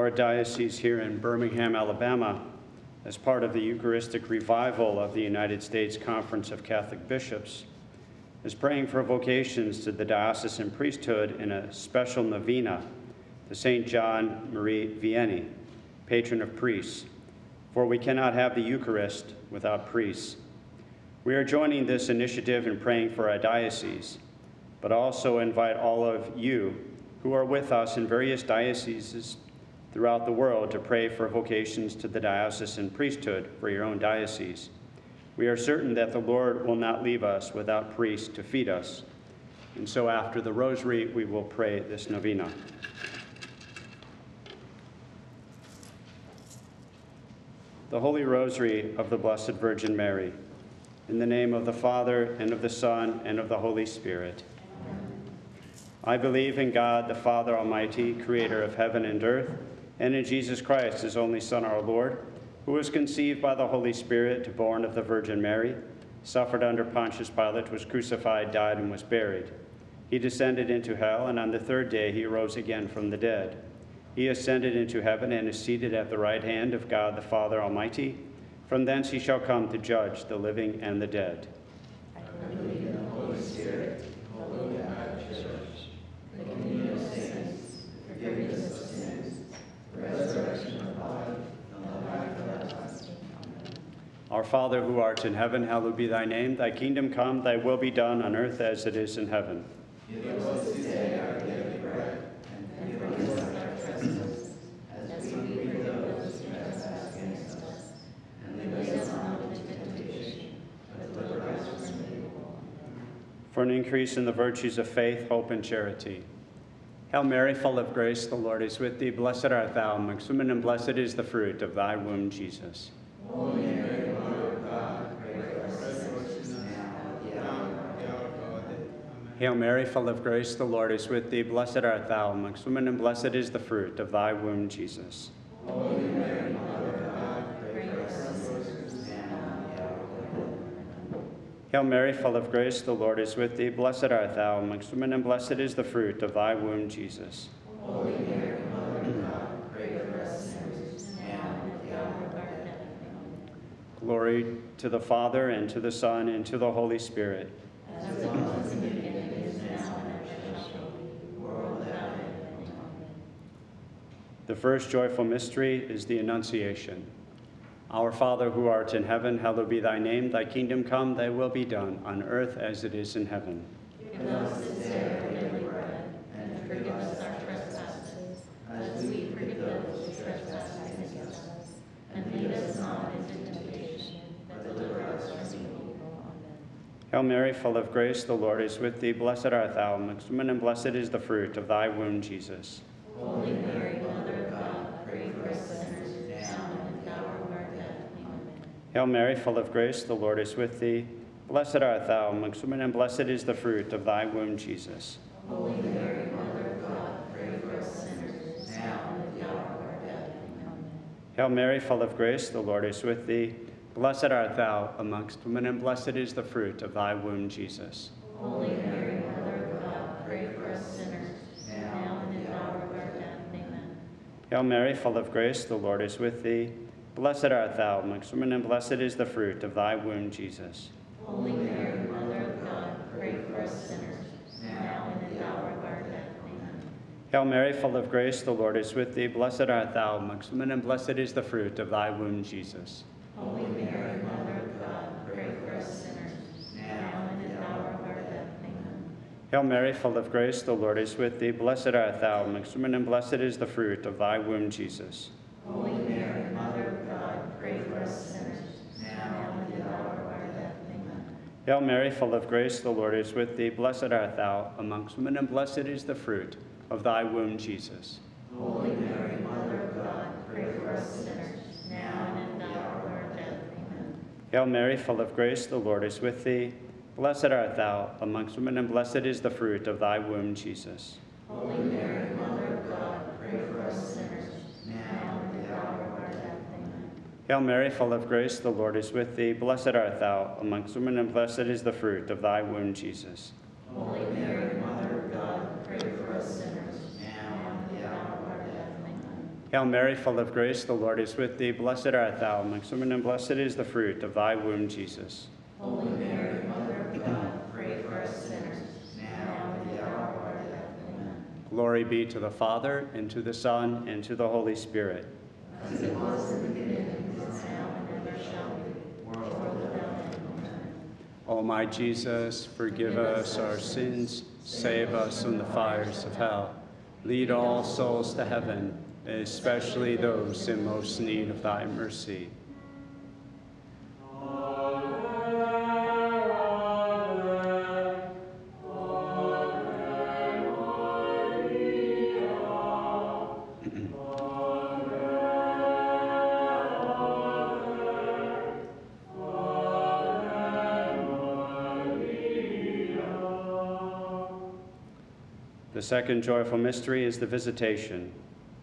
Our diocese here in Birmingham, Alabama, as part of the Eucharistic revival of the United States Conference of Catholic Bishops, is praying for vocations to the diocesan priesthood in a special novena to St. John Marie Vianney, patron of priests, for we cannot have the Eucharist without priests. We are joining this initiative in praying for our diocese, but also invite all of you who are with us in various dioceses throughout the world to pray for vocations to the diocesan priesthood for your own diocese. We are certain that the Lord will not leave us without priests to feed us. And so after the Rosary, we will pray this novena. The Holy Rosary of the Blessed Virgin Mary, in the name of the Father, and of the Son, and of the Holy Spirit. I believe in God, the Father Almighty, creator of heaven and earth, and in Jesus Christ, his only Son, our Lord, who was conceived by the Holy Spirit, born of the Virgin Mary, suffered under Pontius Pilate, was crucified, died, and was buried. He descended into hell, and on the third day he arose again from the dead. He ascended into heaven and is seated at the right hand of God the Father Almighty. From thence he shall come to judge the living and the dead. I believe in the Holy Spirit, the Holy Catholic Church, the communion of saints, forgiveness of sins, the resurrection of the body, and the life everlasting. Amen. Our Father, who art in heaven, hallowed be thy name. Thy kingdom come, thy will be done on earth as it is in heaven. Give us this day our daily bread, and forgive us our trespasses, as we forgive those who trespass against us. And lead us not into temptation, but deliver us from evil. For an increase in the virtues of faith, hope, and charity. Hail Mary, full of grace, the Lord is with thee. Blessed art thou amongst women, and blessed is the fruit of thy womb, Jesus. Holy Mary, Mother of God, pray for us sinners now and at the hour of our death. Amen. Hail Mary, full of grace, the Lord is with thee. Blessed art thou amongst women, and blessed is the fruit of thy womb, Jesus. Holy Mary, Mother of God, pray for us sinners now and at the hour of our death. Hail Mary, full of grace, the Lord is with thee. Blessed art thou amongst women, and blessed is the fruit of thy womb, Jesus. Holy Mary, Mother of God, pray for us sinners now and at the hour of our death. Amen. Glory to the Father, and to the Son, and to the Holy Spirit. As it was in the beginning, is now, and ever shall be, world without end. Amen. The first joyful mystery is the Annunciation. Our Father, who art in heaven, hallowed be thy name. Thy kingdom come, thy will be done, on earth as it is in heaven. Give us this day our daily bread, and forgive us our trespasses, as we forgive those who trespass against us. And lead us not into temptation, but deliver us from evil. Amen. Hail Mary, full of grace, the Lord is with thee. Blessed art thou amongst women, and blessed is the fruit of thy womb, Jesus. Holy Mary, Mother of God, pray for us sinners now and at the hour of our death. Amen. Hail Mary, full of grace, the Lord is with thee. Blessed art thou amongst women, and blessed is the fruit of thy womb, Jesus. Holy Mary, Mother of God, pray for us sinners now and at the hour of our death. Amen. Hail Mary, full of grace, the Lord is with thee. Blessed art thou amongst women, and blessed is the fruit of thy womb, Jesus. Holy Mary, Mother of God, pray for us sinners now and at the hour of our death. Amen. Hail Mary, full of grace, the Lord is with thee. Blessed art thou amongst women, and blessed is the fruit of thy womb, Jesus. Holy Mary, Mother of God, pray for us sinners now and at the hour of our death. Amen. Hail Mary, full of grace, the Lord is with thee. Blessed art thou amongst women, and blessed is the fruit of thy womb, Jesus. Holy Mary, Mother of God, pray for us sinners now and at the hour of our death. Amen. Hail Mary, full of grace, the Lord is with thee. Blessed art thou amongst women, and blessed is the fruit of thy womb, Jesus. Holy Mary, Mother of God, pray for us sinners now and at the hour of our death. Amen. Hail Mary, full of grace, the Lord is with thee. Blessed art thou amongst women, and blessed is the fruit of thy womb, Jesus. Holy Mary, Mother of God, pray for us sinners now and at the hour of our death. Amen. Hail Mary, full of grace, the Lord is with thee. Blessed art thou amongst women, and blessed is the fruit of thy womb, Jesus. Holy Mary, Mother of God, pray for us sinners now and at the hour of our death. Amen. Hail Mary, full of grace, the Lord is with thee. Blessed art thou amongst women, and blessed is the fruit of thy womb, Jesus. Holy Mary, Mother of God, pray for us sinners now and at the hour of our death. Amen. Hail Mary, full of grace, the Lord is with thee. Blessed art thou amongst women, and blessed is the fruit of thy womb, Jesus. Holy Mary, Mother of God, pray for us sinners, now and at the hour of our death. Amen. Glory be to the Father, and to the Son, and to the Holy Spirit. As it was in the beginning, is now, and ever shall be, world without end. Amen. O my Jesus, forgive us our sins, save us from the fires of hell. Lead all souls to heaven, especially those in most need of thy mercy. The second joyful mystery is the Visitation.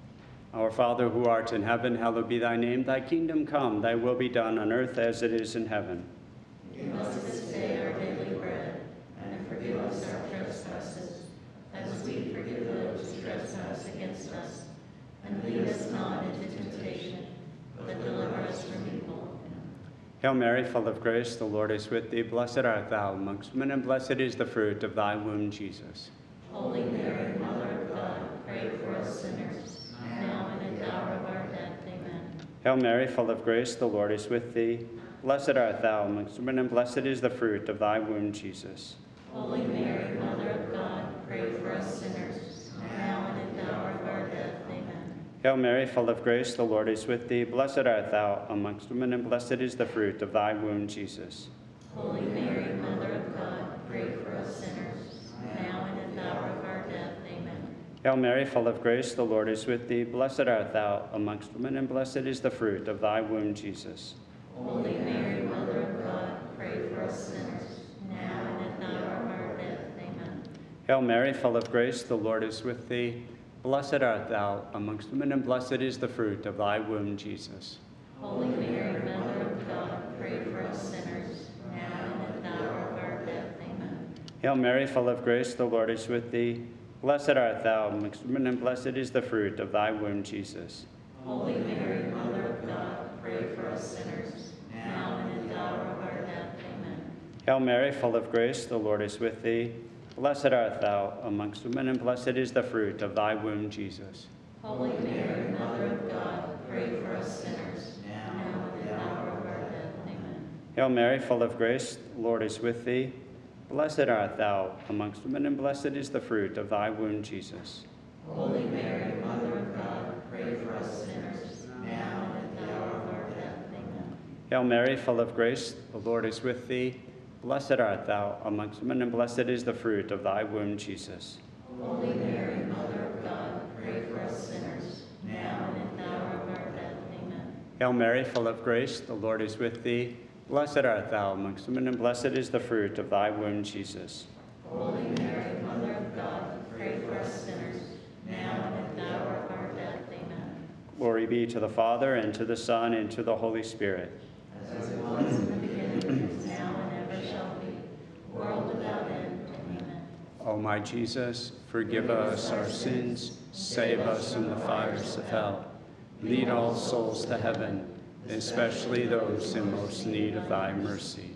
Our Father who art in heaven, hallowed be thy name. Thy kingdom come, thy will be done on earth as it is in heaven. Give us this day our daily bread, and forgive us our trespasses, as we forgive those who trespass against us. And lead us not into temptation, but deliver us from evil. Hail Mary, full of grace, the Lord is with thee. Blessed art thou amongst women, and blessed is the fruit of thy womb, Jesus. Holy Mary, Mother of God, pray for us sinners, now and at the hour of our death. Amen. Hail Mary, full of grace, the Lord is with thee. Blessed art thou amongst women, and blessed is the fruit of thy womb, Jesus. Holy Mary, Mother of God, pray for us sinners, now and at the hour of our death. Amen. Hail Mary, full of grace, the Lord is with thee. Blessed art thou amongst women, and blessed is the fruit of thy womb, Jesus. Holy Mary, Mother of God, pray for us sinners, now and at the hour of our death. Amen. Hail Mary, full of grace, the Lord is with thee. Blessed art thou amongst women, and blessed is the fruit of thy womb, Jesus. Holy Mary, Mother of God, pray for us sinners, now and at the hour of our death. Amen. Hail Mary, full of grace, the Lord is with thee. Blessed art thou amongst women, and blessed is the fruit of thy womb, Jesus. Holy Mary, Mother of God, pray for us sinners, now and at the hour of our death. Amen. Hail Mary, full of grace, the Lord is with thee. Blessed art thou amongst women, and blessed is the fruit of thy womb, Jesus. Holy Mary, Mother of God, pray for us sinners, now and at the hour of our death. Amen. Hail Mary, full of grace, the Lord is with thee. Blessed art thou amongst women, and blessed is the fruit of thy womb, Jesus. Holy Mary, Mother of God, pray for us sinners, now and at the hour of our death. Amen. Hail Mary, full of grace, the Lord is with thee. Blessed art thou amongst women, and blessed is the fruit of thy womb, Jesus. Holy Mary, Mother of God, pray for us sinners, now and at the hour of our death. Amen. Hail Mary, full of grace, the Lord is with thee. Blessed art thou amongst women, and blessed is the fruit of thy womb, Jesus. Holy Mary, Mother of God, pray for us sinners, now and at the hour of our death. Amen. Hail Mary, full of grace, the Lord is with thee. Blessed art thou amongst women, and blessed is the fruit of thy womb, Jesus. Holy Mary, Mother of God, pray for us sinners, now and at the hour of our death. Amen. Glory be to the Father, and to the Son, and to the Holy Spirit. As it was in the beginning, is now, and ever shall be, world without end. Amen. O my Jesus, forgive us our sins, save us from the fires of hell. Lead all souls to heaven, especially those in most need of thy mercy.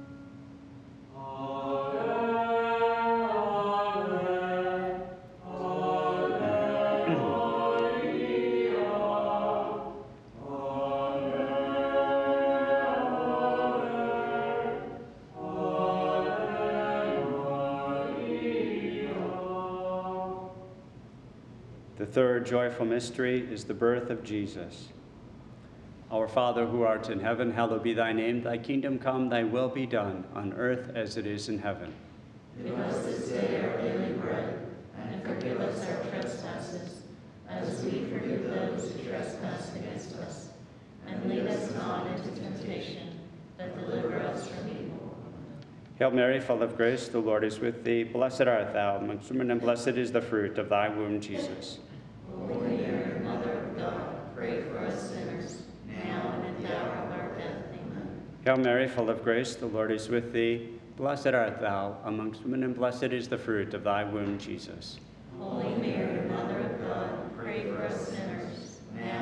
The third joyful mystery is the birth of Jesus. Our Father who art in heaven, hallowed be thy name. Thy kingdom come, thy will be done, on earth as it is in heaven. Give us this day our daily bread, and forgive us our trespasses, as we forgive those who trespass against us. And lead us not into temptation, but deliver us from evil. Hail Mary, full of grace, the Lord is with thee. Blessed art thou amongst women, and blessed is the fruit of thy womb, Jesus. Holy Mary, Mother of God, pray for us sinners, now and at the hour of our death. Amen. Hail Mary, full of grace, the Lord is with thee. Blessed art thou amongst women, and blessed is the fruit of thy womb, Jesus. Holy Mary, Mother of God, pray for us sinners, now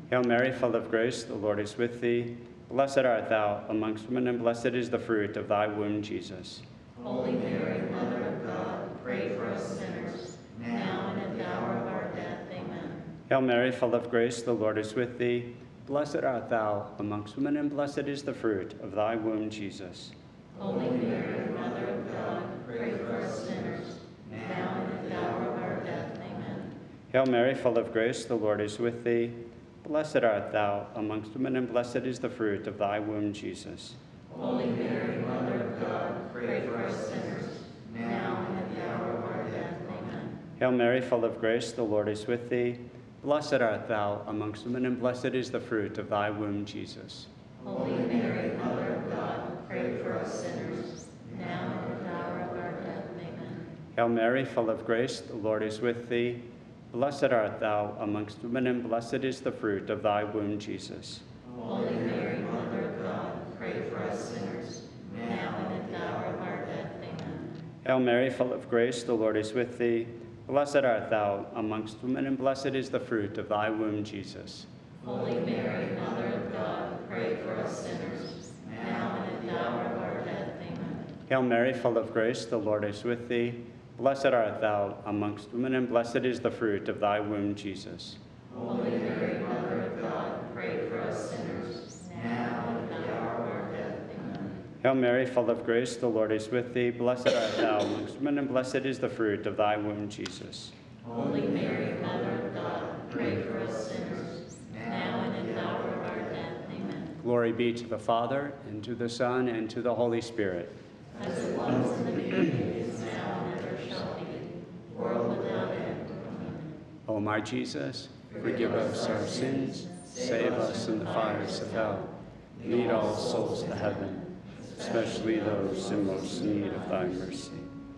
Hail Mary, full of grace, the Lord is with thee. Blessed art thou amongst women, and blessed is the fruit of thy womb, Jesus. Holy Mary, Mother of God, pray for us sinners, now and at the hour of our death. Amen. Hail Mary, full of grace, the Lord is with thee. Blessed art thou amongst women, and blessed is the fruit of thy womb, Jesus. Holy Mary, Mother of God, pray for us sinners, now and at the hour of our death. Amen. Hail Mary, full of grace, the Lord is with thee. Blessed art thou amongst women, and blessed is the fruit of thy womb, Jesus. Holy Mary, Mother of God, pray for us sinners, now and at the hour of our death. Amen. Hail Mary, full of grace, the Lord is with thee. Blessed art thou amongst women, and blessed is the fruit of thy womb, Jesus. Holy Mary, Mother of God, pray for us sinners, now and at the hour of our death. Amen. Hail Mary, full of grace, the Lord is with thee. Blessed art thou amongst women, and blessed is the fruit of thy womb, Jesus. Holy Mary, Mother of God, pray for us sinners, now and at the hour of our death. Amen. Hail Mary, full of grace, the Lord is with thee. Blessed art thou amongst women, and blessed is the fruit of thy womb, Jesus. Holy Mary, Mother of God, pray for us sinners, now and at the hour of our death. Amen. Hail Mary, full of grace, the Lord is with thee. Blessed art thou amongst women, and blessed is the fruit of thy womb, Jesus. Holy Mary, Mother of God, pray for us sinners, now and at the hour of our death. Amen. Hail Mary, full of grace, the Lord is with thee. Blessed art thou amongst women, and blessed is the fruit of thy womb, Jesus. Holy Mary, Mother of God, pray for us sinners, now and at the hour of our death. Amen. Glory be to the Father, and to the Son, and to the Holy Spirit. As it was in the beginning, is now, and ever shall be, world without end. Amen. O my Jesus, forgive us our sins, save us from the fires of hell. Lead all souls to heaven, especially those in most need of thy mercy.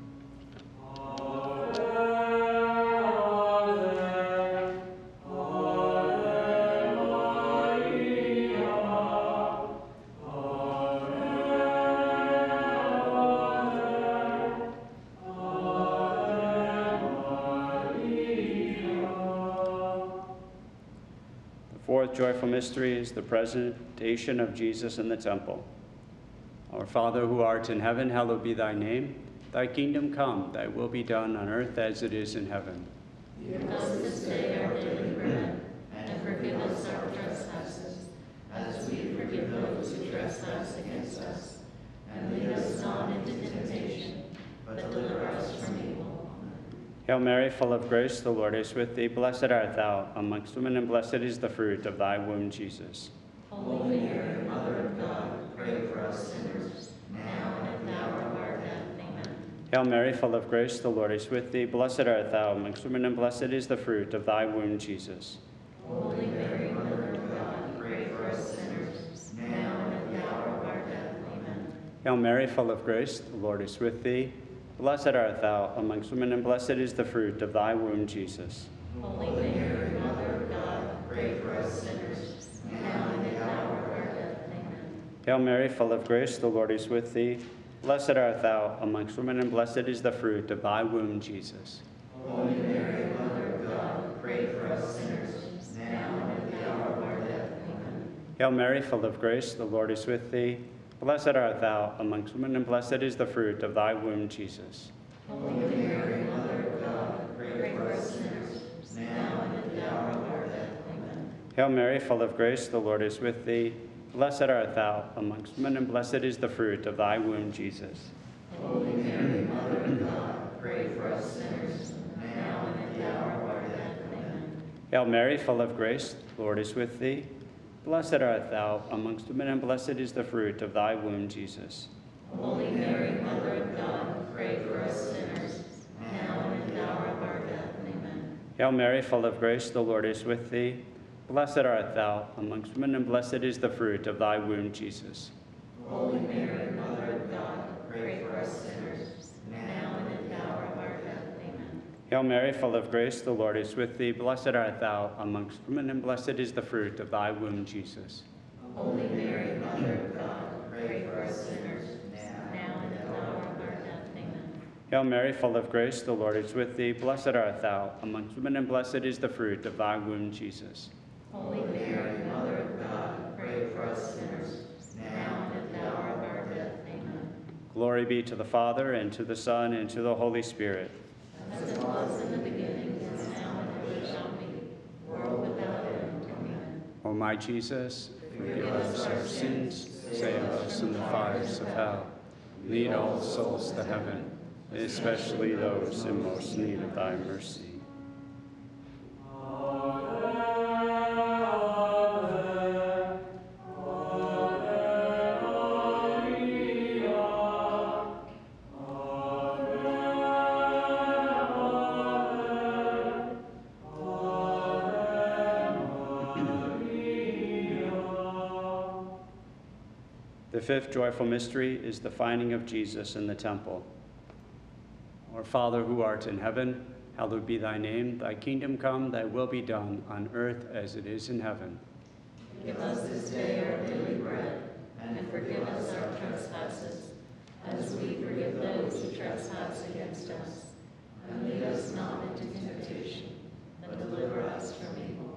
Fourth joyful mystery is the presentation of Jesus in the temple. Our Father who art in heaven, hallowed be thy name. Thy kingdom come, thy will be done on earth as it is in heaven. Give us this day our daily bread, and forgive us our trespasses, as we forgive those who trespass against us. And lead us not into temptation, but deliver us from evil. Hail Mary, full of grace, the Lord is with thee. Blessed art thou amongst women, and blessed is the fruit of thy womb, Jesus. Holy Mary, Mother of God, pray for us sinners, now and at the hour of our death. Amen. Hail Mary, full of grace, the Lord is with thee. Blessed art thou amongst women, and blessed is the fruit of thy womb, Jesus. Holy Mary, Mother of God, pray for us sinners, now and at the hour of our death. Amen. Hail Mary, full of grace, the Lord is with thee. Blessed art thou amongst women, and blessed is the fruit of thy womb, Jesus. Holy Mary, Mother of God, pray for us sinners, now and at the hour of our death. Amen. Hail Mary, full of grace, the Lord is with thee. Blessed art thou amongst women, and blessed is the fruit of thy womb, Jesus. Holy Mary, Mother of God, pray for us sinners, now and at the hour of our death. Amen. Hail Mary, full of grace, the Lord is with thee. Blessed art thou amongst women, and blessed is the fruit of thy womb, Jesus. Holy Mary, Mother of God, pray for us sinners, now and at the hour of our death. Amen. Hail Mary, full of grace, the Lord is with thee. Blessed art thou amongst women, and blessed is the fruit of thy womb, Jesus. Holy Mary, Mother of God, pray for us sinners, now and at the hour of our death. Amen. Hail Mary, full of grace, the Lord is with thee. Blessed art thou amongst women, and blessed is the fruit of thy womb, Jesus. Holy Mary, Mother of God, pray for us sinners, now and at the hour of our death. Amen. Hail Mary, full of grace, the Lord is with thee. Blessed art thou amongst women, and blessed is the fruit of thy womb, Jesus. Holy Mary, Mother of God, pray for us sinners, now and at the hour of our death. Amen. Hail Mary, full of grace, the Lord is with thee. Blessed art thou amongst women, and blessed is the fruit of thy womb, Jesus. Holy Mary, Mother of God, pray for us sinners, now and at the hour of our death. Amen. Hail Mary, full of grace, the Lord is with thee. Blessed art thou amongst women, and blessed is the fruit of thy womb, Jesus. Holy Mary, Mother of God, pray for us sinners, now and at the hour of our death. Amen. Glory be to the Father, and to the Son, and to the Holy Spirit. As it was in the beginning, is now, and ever shall be, world without end. Amen. O my Jesus, forgive us our sins, save us from the fires of hell. Lead all souls to heaven, especially those in most need of thy mercy. The fifth joyful mystery is the finding of Jesus in the temple. Our Father who art in heaven, hallowed be thy name. Thy kingdom come, thy will be done, on earth as it is in heaven. Give us this day our daily bread, and forgive us our trespasses, as we forgive those who trespass against us. And lead us not into temptation, but deliver us from evil.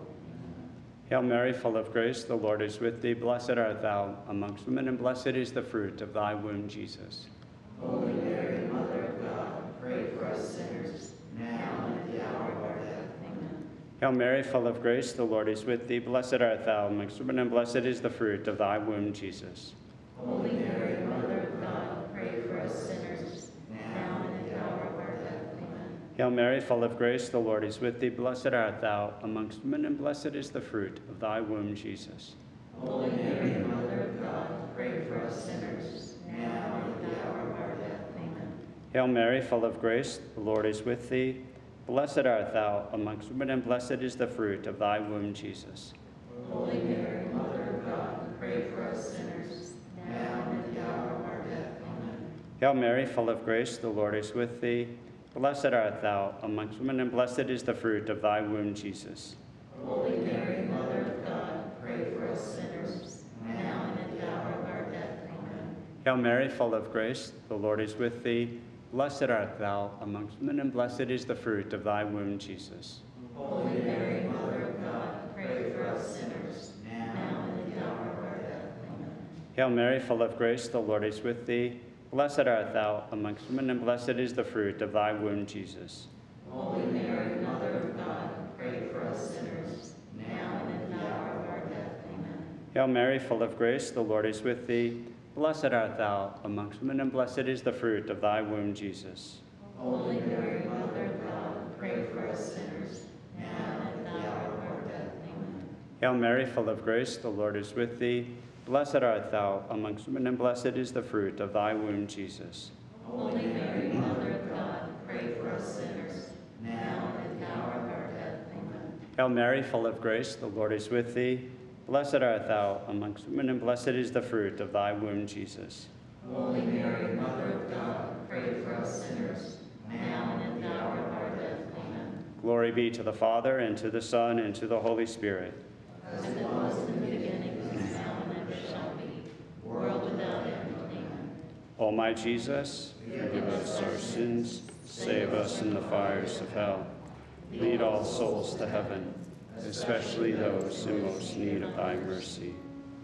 Hail Mary, full of grace, the Lord is with thee. Blessed art thou amongst women, and blessed is the fruit of thy womb, Jesus. Holy Mary, Mother of God, pray for us sinners, now and at the hour of our death. Amen. Hail Mary, full of grace, the Lord is with thee. Blessed art thou amongst women, and blessed is the fruit of thy womb, Jesus. Holy Mary, Mother of God, pray for us sinners, now and at the hour of our death. Amen. Hail Mary, full of grace, the Lord is with thee. Blessed art thou amongst women, and blessed is the fruit of thy womb, Jesus. Holy Mary, Mother of God, pray for us sinners, now and at the hour of our death. Amen. Hail Mary, full of grace, the Lord is with thee. Blessed art thou amongst women, and blessed is the fruit of thy womb, Jesus. Holy Mary, Mother of God, pray for us sinners, now and at the hour of our death. Amen. Hail Mary, full of grace, the Lord is with thee. Blessed art thou amongst women, and blessed is the fruit of thy womb, Jesus. Holy Mary, Mother of God, pray for us sinners, now and at the hour of our death. Amen. Hail Mary, full of grace, the Lord is with thee. Blessed art thou amongst women, and blessed is the fruit of thy womb, Jesus. Holy Mary, Mother of God, pray for us sinners, now and at the hour of our death. Amen. Hail Mary, full of grace, the Lord is with thee. Blessed art thou amongst women, and blessed is the fruit of thy womb, Jesus. Holy Mary, Mother of God, pray for us sinners, now and at the hour of our death. Amen. Hail Mary, full of grace, the Lord is with thee. Blessed art thou amongst women, and blessed is the fruit of thy womb, Jesus. Holy Mary, Mother of God, pray for us sinners, now and at the hour of our death. Amen. Hail Mary, full of grace, the Lord is with thee. Blessed art thou amongst women, and blessed is the fruit of thy womb, Jesus. Holy Mary, Mother of God, pray for us sinners, now and at the hour of our death. Amen. Hail Mary, full of grace, the Lord is with thee. Blessed art thou amongst women, and blessed is the fruit of thy womb, Jesus. Holy Mary, Mother of God, pray for us sinners, now and at the hour of our death. Amen. Glory be to the Father, and to the Son, and to the Holy Spirit. As it was in the beginning, is now, and ever shall be, world without end. Amen. O my Jesus, forgive us our sins, save us from the fires of hell. Lead all souls to heaven, especially those in most need of thy mercy.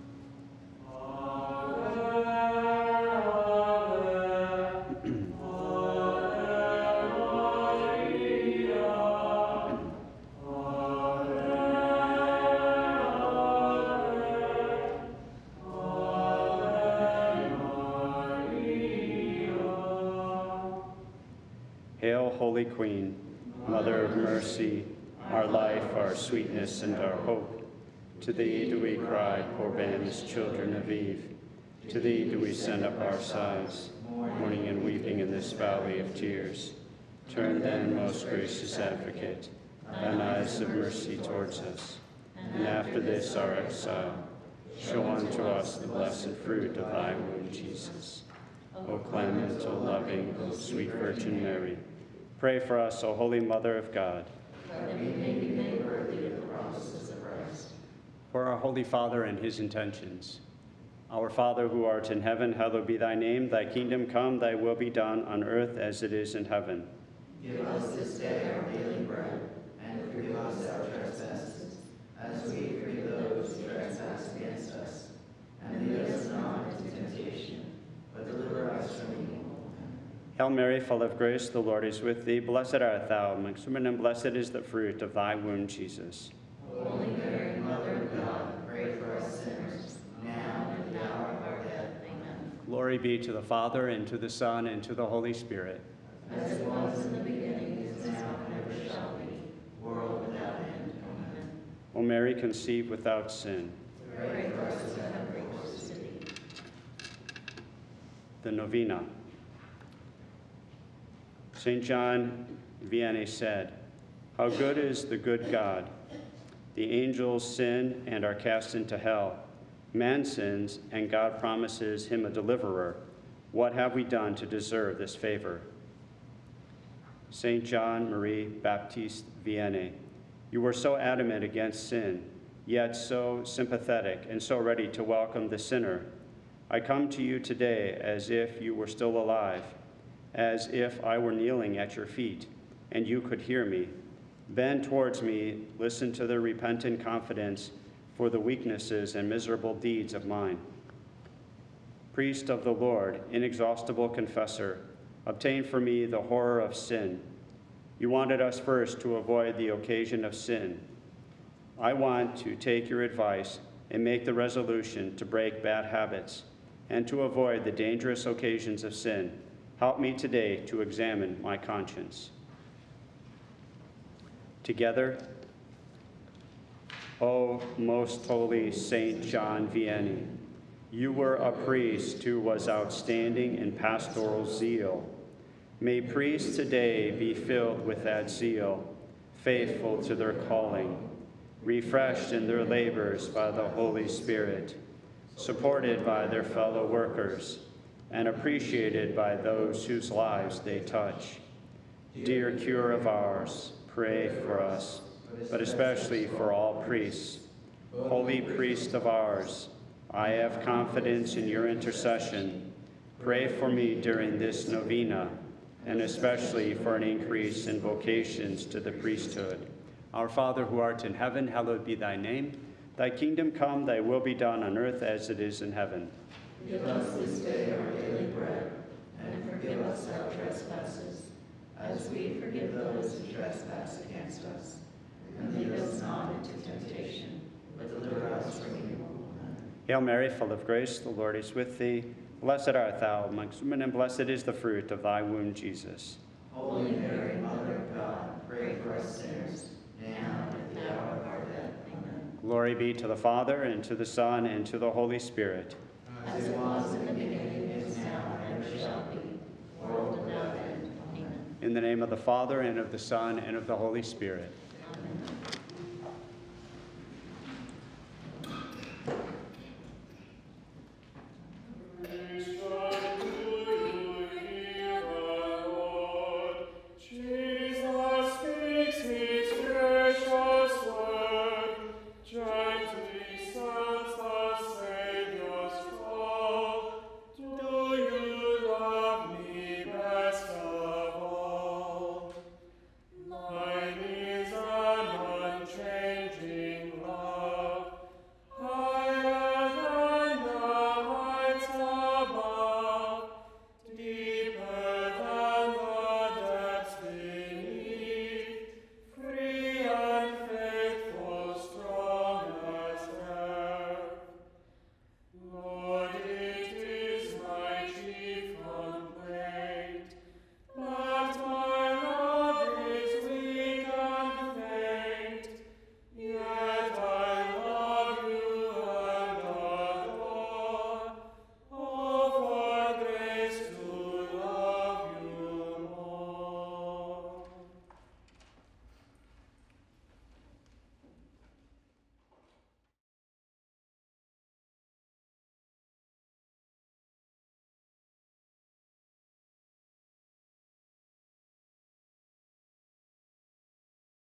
Hail, Holy Queen, Mother of mercy, our life, our sweetness, and our hope. To thee do we cry, poor banished children of Eve. To thee do we send up our sighs, mourning and weeping in this valley of tears. Turn then, most gracious Advocate, thine eyes of mercy towards us, and after this our exile, show unto us the blessed fruit of thy womb, Jesus. O clement, O loving, O sweet Virgin Mary, pray for us, O Holy Mother of God. That we may be made worthy of the promises of Christ. For our Holy Father and his intentions. Our Father who art in heaven, hallowed be thy name. Thy kingdom come, thy will be done on earth as it is in heaven. Give us this day our daily bread, and forgive us our trespasses, as we Hail Mary, full of grace, the Lord is with thee. Blessed art thou amongst women, and blessed is the fruit of thy womb, Jesus. Holy Mary, Mother of God, pray for us sinners, now and at the hour of our death. Amen. Glory be to the Father, and to the Son, and to the Holy Spirit. As it was in the beginning, is now, and ever shall be, world without end. Amen. O Mary, conceived without sin. Pray for us who have recourse to thee. The Novena. St. John Vianney said, "How good is the good God! The angels sin and are cast into hell. Man sins, and God promises him a deliverer. What have we done to deserve this favor?" St. John Marie Baptiste Vianney, you were so adamant against sin, yet so sympathetic and so ready to welcome the sinner. I come to you today as if you were still alive, as if I were kneeling at your feet, and you could hear me. Bend towards me, listen to the repentant confidence for the weaknesses and miserable deeds of mine. Priest of the Lord, inexhaustible confessor, obtain for me the horror of sin. You wanted us first to avoid the occasion of sin. I want to take your advice and make the resolution to break bad habits and to avoid the dangerous occasions of sin. Help me today to examine my conscience. Together, O most holy Saint John Vianney, you were a priest who was outstanding in pastoral zeal. May priests today be filled with that zeal, faithful to their calling, refreshed in their labors by the Holy Spirit, supported by their fellow workers, and appreciated by those whose lives they touch. Dear cure of ours, pray for us, but especially for all priests. Holy priest of ours, I have confidence in your intercession. Pray for me during this novena, and especially for an increase in vocations to the priesthood. Our Father who art in heaven, hallowed be thy name. Thy kingdom come, thy will be done on earth as it is in heaven. Give us this day our daily bread, and forgive us our trespasses, as we forgive those who trespass against us. And lead us not into temptation, but deliver us from evil. Amen. Hail Mary, full of grace, the Lord is with thee. Blessed art thou amongst women, and blessed is the fruit of thy womb, Jesus. Holy Mary, Mother of God, pray for us sinners, now and at the hour of our death. Amen. Glory be to the Father, and to the Son, and to the Holy Spirit. As it was in the beginning, is now, and ever shall be, world without end. Amen. In the name of the Father, and of the Son, and of the Holy Spirit. Amen. Lord.